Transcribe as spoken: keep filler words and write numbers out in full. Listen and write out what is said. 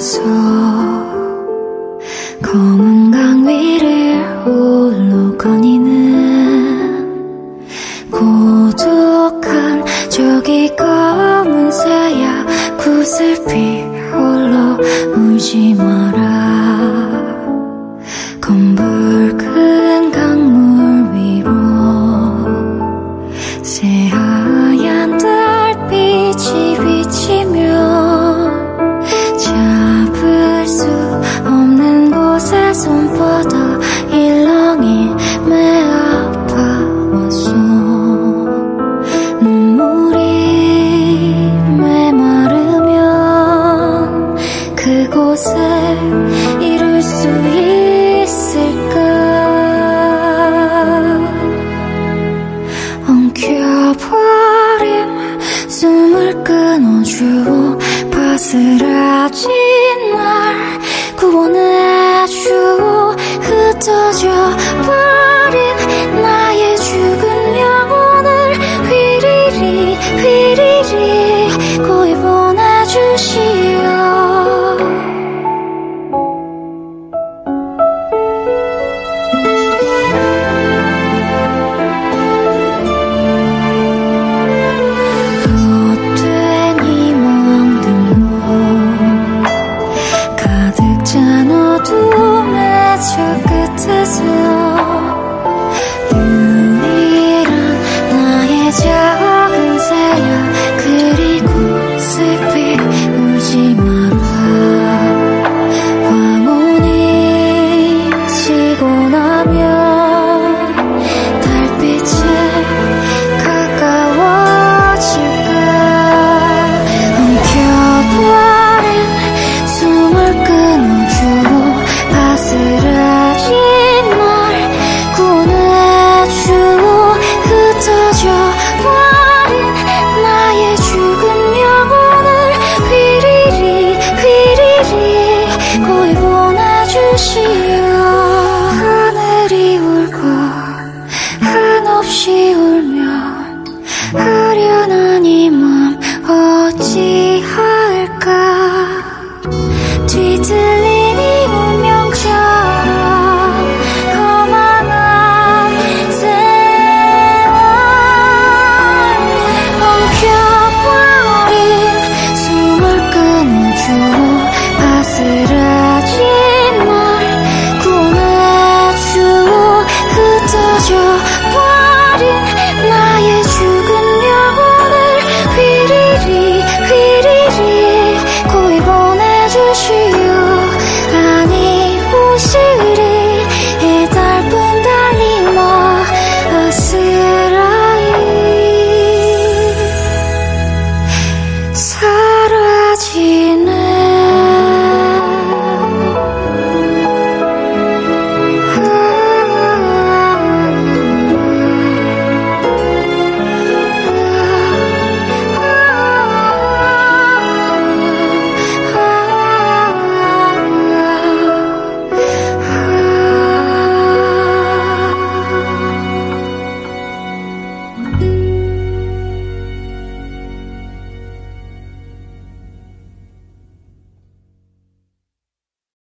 가서 검은 강 위를 홀로 거니는 고독한 저기 검은 새야 구슬피 홀로 울지 마라. 검붉은 강물 위로 새하얀 달빛이 비치면 잡을 수 없는 곳에 손 뻗어 일렁이 메아파왔어. 눈물이 메마르면 그곳에 이룰 수 있을까. 엉켜버린 숨을 끊어주고 바스라진 날 구원해주고 흩어져 버린 나의 죽은 영혼을 휘리리 휘리리 고이 보내주시오. 저 끝에서 유일한 나의 작은 새야. 그리고 슬피 울지 마라. 황혼이 지고 나면 달빛에 가까워질까. 엉켜버린 숨을 끊어주고 바스라진 날 구원해주고 흩어져 버린 나의 죽은 영혼을 휘리리 휘리리 고이 보내주시오. 하늘이 울고 한없이 울면 아련한 이 맘 어찌할까. 뒤틀린